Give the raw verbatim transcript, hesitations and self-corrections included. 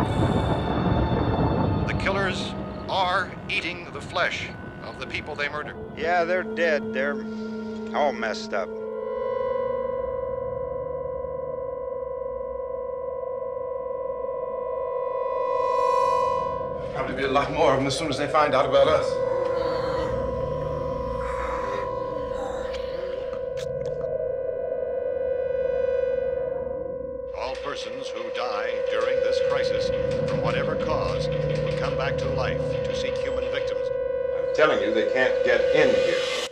The killers are eating the flesh of the people they murdered. Yeah, they're dead. They're all messed up. Probably be a lot more of them as soon as they find out about us. All persons who die during this crisis, from whatever cause, will come back to life to seek human victims. I'm telling you, they can't get in here.